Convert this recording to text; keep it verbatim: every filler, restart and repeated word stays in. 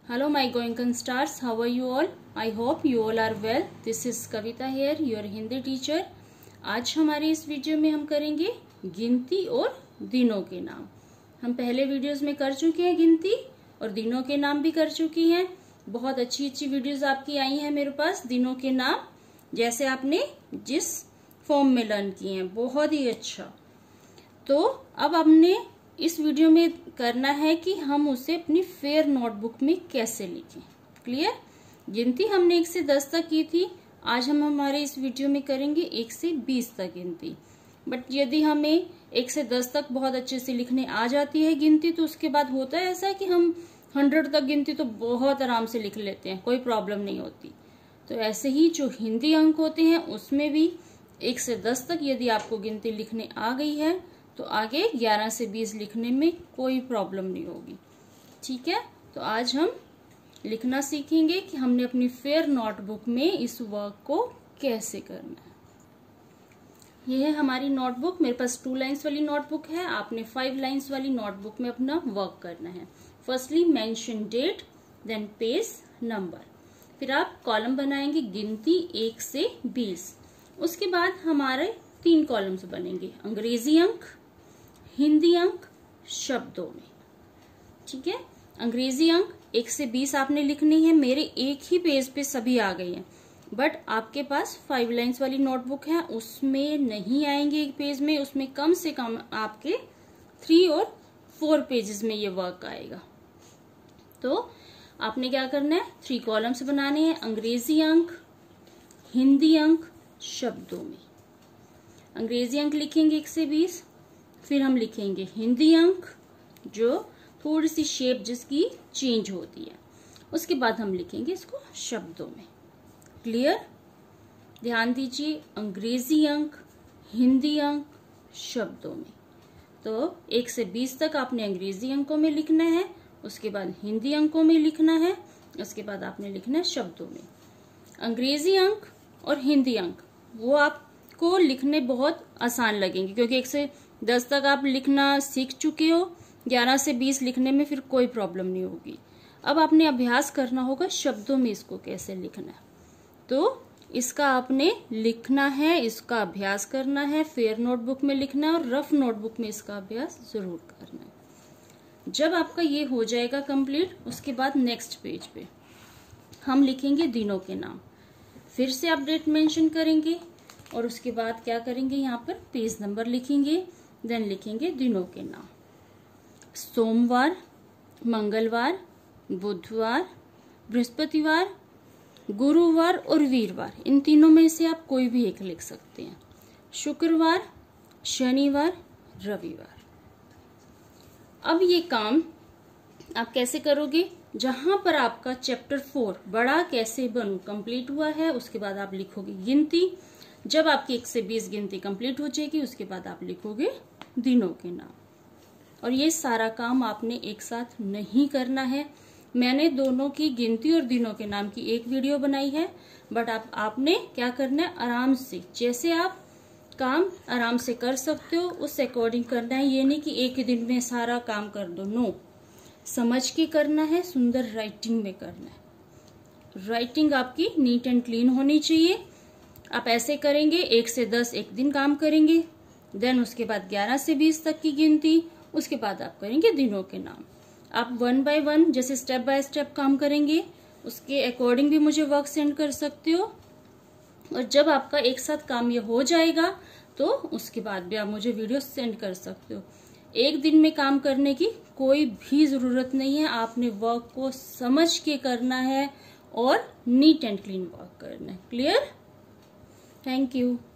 Hello my Goenkan stars, how are you all? I hope you all are well. This is Kavita here, your Hindi teacher. आज हमारे इस video में हम करेंगे गिनती और दिनों के नाम। हम पहले वीडियोस में कर चुके हैं गिनती और दिनों के नाम भी कर चुकी हैं। बहुत अच्छी अच्छी वीडियोस आपकी आई हैं मेरे पास दिनों के नाम, जैसे आपने जिस फॉर्म में लर्न किए हैं, बहुत ही अच्छा। तो अब हमने इस वीडियो में करना है कि हम उसे अपनी फेयर नोटबुक में कैसे लिखें। क्लियर? गिनती हमने एक से दस तक की थी, आज हम हमारे इस वीडियो में करेंगे एक से बीस तक गिनती। बट यदि हमें एक से दस तक बहुत अच्छे से लिखने आ जाती है गिनती, तो उसके बाद होता है ऐसा कि हम हंड्रेड तक गिनती तो बहुत आराम से लिख लेते हैं, कोई प्रॉब्लम नहीं होती। तो ऐसे ही जो हिंदी अंक होते हैं उसमें भी एक से दस तक यदि आपको गिनती लिखने आ गई है तो आगे ग्यारह से बीस लिखने में कोई प्रॉब्लम नहीं होगी। ठीक है, तो आज हम लिखना सीखेंगे कि हमने अपनी फेयर नोटबुक में इस वर्क को कैसे करना है। यह है हमारी नोटबुक। मेरे पास टू लाइंस वाली नोटबुक है, आपने फाइव लाइंस वाली नोटबुक में अपना वर्क करना है। Firstly mention date, then page number, फिर आप कॉलम बनाएंगे गिनती एक से बीस। उसके बाद हमारे तीन कॉलम्स बनेंगे, अंग्रेजी अंक, हिंदी अंक, शब्दों में। ठीक है, अंग्रेजी अंक एक से बीस आपने लिखनी है। मेरे एक ही पेज पे सभी आ गई हैं, बट आपके पास फाइव लाइंस वाली नोटबुक है, उसमें नहीं आएंगे एक पेज में, उसमें कम से कम आपके थ्री और फोर पेजेस में ये वर्क आएगा। तो आपने क्या करना है, थ्री कॉलम्स बनाने हैं, अंग्रेजी अंक, हिंदी अंक, शब्दों में। अंग्रेजी अंक लिखेंगे एक से बीस, फिर हम लिखेंगे हिंदी अंक जो थोड़ी सी शेप जिसकी चेंज होती है, उसके बाद हम लिखेंगे इसको शब्दों में। क्लियर? ध्यान दीजिए, अंग्रेजी अंक, हिंदी अंक, शब्दों में। तो एक से बीस तक आपने अंग्रेजी अंकों में लिखना है, उसके बाद हिंदी अंकों में लिखना है, उसके बाद आपने लिखना है शब्दों में। अंग्रेजी अंक और हिंदी अंक वो आपको लिखने बहुत आसान लगेंगे, क्योंकि एक से दस तक आप लिखना सीख चुके हो, ग्यारह से बीस लिखने में फिर कोई प्रॉब्लम नहीं होगी। अब आपने अभ्यास करना होगा शब्दों में इसको कैसे लिखना है। तो इसका आपने लिखना है, इसका अभ्यास करना है, फेयर नोटबुक में लिखना है और रफ नोटबुक में इसका अभ्यास जरूर करना है। जब आपका ये हो जाएगा कंप्लीट, उसके बाद नेक्स्ट पेज पे हम लिखेंगे दिनों के नाम, फिर से आप डेट मेंशन करेंगे और उसके बाद क्या करेंगे, यहाँ पर पेज नंबर लिखेंगे, देन लिखेंगे दिनों के नाम। सोमवार, मंगलवार, बुधवार, बृहस्पतिवार, गुरुवार और वीरवार, इन तीनों में से आप कोई भी एक लिख सकते हैं। शुक्रवार, शनिवार, रविवार। अब ये काम आप कैसे करोगे, जहां पर आपका चैप्टर फोर बड़ा कैसे बनूं कंप्लीट हुआ है, उसके बाद आप लिखोगे गिनती। जब आपकी एक से बीस गिनती कंप्लीट हो जाएगी, उसके बाद आप लिखोगे दिनों के नाम। और ये सारा काम आपने एक साथ नहीं करना है। मैंने दोनों की गिनती और दिनों के नाम की एक वीडियो बनाई है, बट आप आपने क्या करना है, आराम से, जैसे आप काम आराम से कर सकते हो उस अकॉर्डिंग करना है। ये नहीं कि एक ही दिन में सारा काम कर दो, नो, समझ के करना है, सुंदर राइटिंग में करना है। राइटिंग आपकी नीट एंड क्लीन होनी चाहिए। आप ऐसे करेंगे, एक से दस एक दिन काम करेंगे, देन उसके बाद ग्यारह से बीस तक की गिनती, उसके बाद आप करेंगे दिनों के नाम। आप वन बाय वन जैसे स्टेप बाय स्टेप काम करेंगे, उसके अकॉर्डिंग भी मुझे वर्क सेंड कर सकते हो। और जब आपका एक साथ काम ये हो जाएगा तो उसके बाद भी आप मुझे वीडियो सेंड कर सकते हो। एक दिन में काम करने की कोई भी जरूरत नहीं है, आपने वर्क को समझ के करना है और नीट एंड क्लीन वर्क करना है। क्लियर? Thank you.